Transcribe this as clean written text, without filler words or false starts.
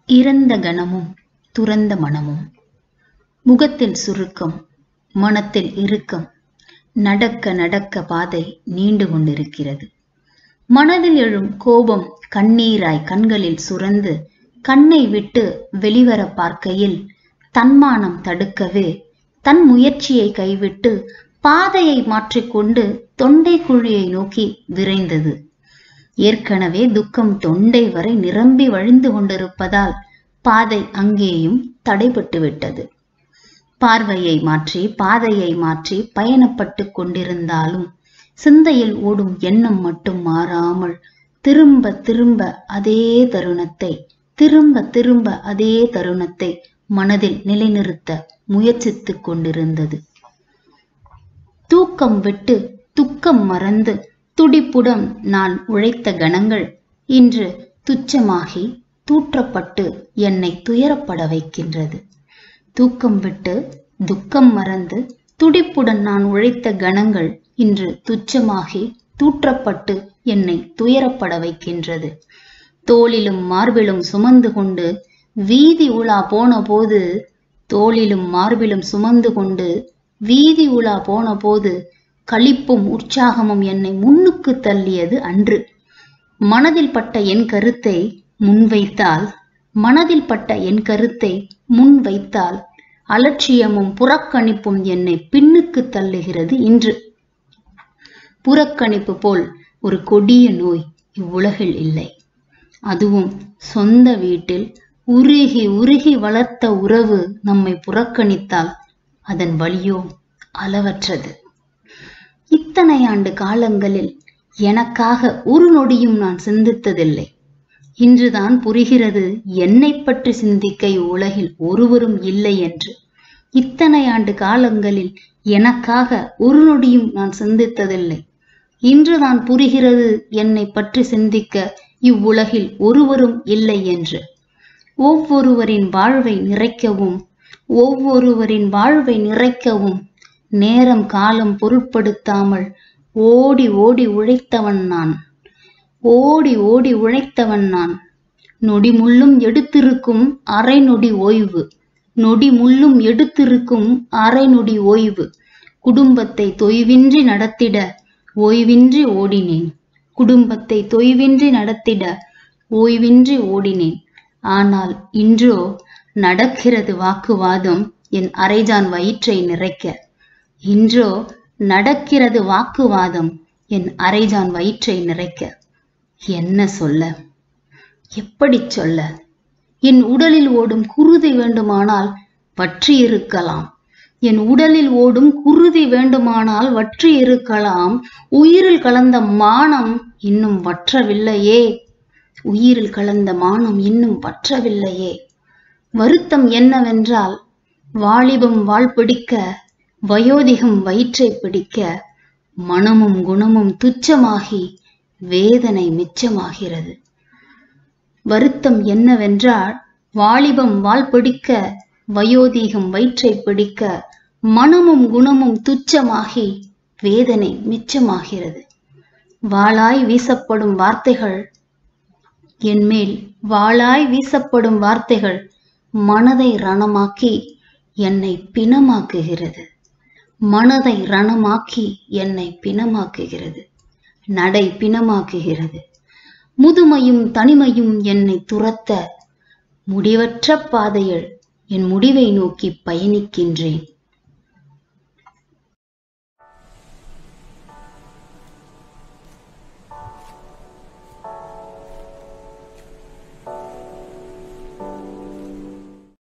இறந்த கணமும் துறந்த மனமும். முகத்தில் சுருக்கம், மனத்தில் இறுக்கம். நடக்க நடக்க பாதை நீண்டு கொண்டிருக்கிறது. மனதில் எழும் கோபம் கண்ணீராய் கண்களில் சுரந்து கண்ணை விட்டு வெளிவர பார்க்கையில் தன்மானம் தடுக்கவே தன் முயற்சியை கைவிட்டு பாதையை மாற்றிக்கொண்டு தொண்டை குழியை நோக்கி விரைந்தது. ஏற்கனவே துக்கம் தொண்டை வரை நிரம்பி வழிந்து கொண்டிருப்பதால் பாதை அங்கேயும் தடைபட்டு விட்டது. பார்வையை மாற்றி பாதையை மாற்றி பயணப்பட்டு கொண்டிருந்தாலும் சிந்தையில் ஓடும் எண்ணம் மட்டும் மாறாமல் திரும்ப திரும்ப அதே தருணத்தை மனதில் நிலைநிறுத்த முயற்சித்துக் கொண்டிருந்தது. தூக்கம் விட்டு துக்கம் மறந்து துடிப்புடன் நான் உழைத்த கணங்கள் இன்று துச்சமாகி தூற்றப்பட்டு என்னை துயரப்பட வைக்கின்றது. தூக்கம் விட்டு துக்கம் மறந்து துடிப்புடன் நான் உழைத்த கணங்கள் இன்று துச்சமாகி தூற்றப்பட்டு என்னை துயரப்பட வைக்கின்றது. தோளிலும் மார்பிலும் சுமந்து கொண்டு வீதி உலா போன போது களிப்பும் உற்சாகமும் என்னை முன்னுக்கு தள்ளியது அன்று. மனதில் பட்ட என் கருத்தை முன்வைத்தால் அலட்சியமும் புறக்கணிப்பும் என்னை பின்னுக்கு தள்ளுகிறது இன்று. புறக்கணிப்பு போல் ஒரு கொடிய நோய் இவ்வுலகில் இல்லை. அதுவும் சொந்த வீட்டில் உருகி உருகி வளர்த்த உறவு நம்மை புறக்கணித்தால் அதன் வலியோ அளவற்றது. இத்தனை ஆண்டு காலங்களில் எனக்காக ஒரு நொடியும் நான் சிந்தித்ததில்லை. இன்றுதான் புரிகிறது என்னை பற்றி சிந்திக்க இவ்வுலகில் ஒருவரும் இல்லை என்று. இத்தனை ஆண்டு காலங்களில் எனக்காக ஒரு நொடியும் நான் சிந்தித்ததில்லை. இன்றுதான் புரிகிறது என்னை பற்றி சிந்திக்க இவ்வுலகில் ஒருவரும் இல்லை என்று. ஒவ்வொருவரின் வாழ்வை நிறைக்கவும் நேரம் காலம் பொருட்படுத்தாமல் ஓடி ஓடி உழைத்தவன் நான். நொடி முள்ளும் எடுத்திருக்கும் அரை நொடி ஓய்வு. குடும்பத்தை தொய்வின்றி நடத்திட ஓடினேன். ஆனால் இன்றோ நடக்கிறது வாக்குவாதம் என் அரைஜான் வயிற்றை நிறைக்க. என்ன சொல்ல, எப்படி சொல்ல? என் உடலில் ஓடும் குருதி வேண்டுமானால் வற்றி இருக்கலாம். உயிரில் கலந்த மானம் இன்னும் வற்றவில்லையே. வருத்தம் என்னவென்றால் வாலிபம் வாள் பிடிக்க, வயோதிகம் வயிற்றை பிடிக்க, மனமும் குணமும் துச்சமாகி வேதனை மிச்சமாகிறது. வருத்தம் என்னவென்றால் வாலிபம் வாள் பிடிக்க, வயோதிகம் வயிற்றை பிடிக்க, மனமும் குணமும் துச்சமாகி வேதனை மிச்சமாகிறது. வாளாய் வீசப்படும் வார்த்தைகள் மனதை ரணமாக்கி என்னை பிணமாக்குகிறது. நடை பிணமாக்குகிறது. முதுமையும் தனிமையும் என்னை துரத்த முடிவற்ற பாதையில் என் முடிவை நோக்கி பயணிக்கின்றேன்.